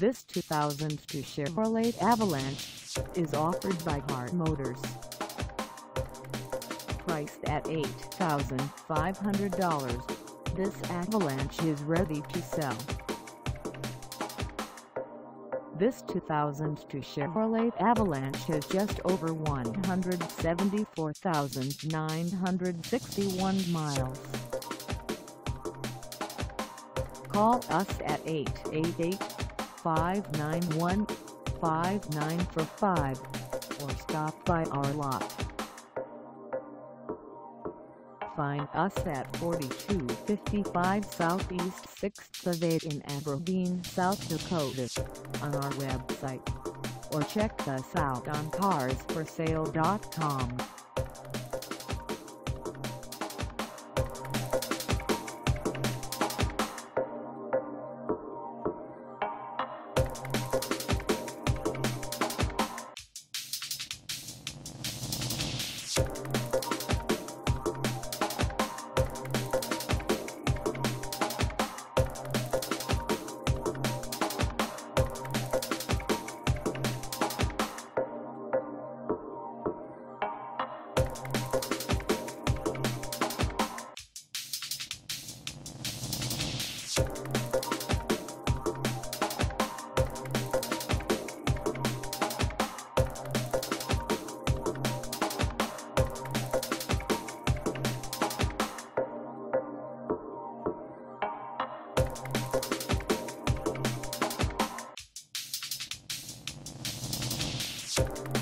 This 2002 Chevrolet Avalanche is offered by Harr Motors. Priced at $8,500, this Avalanche is ready to sell. This 2002 Chevrolet Avalanche has just over 174,961 miles. Call us at 888-591-5945 or stop by our lot. Find us at 4255 Southeast 6th Ave in Aberdeen, South Dakota, on our website, or check us out on carsforsale.com. You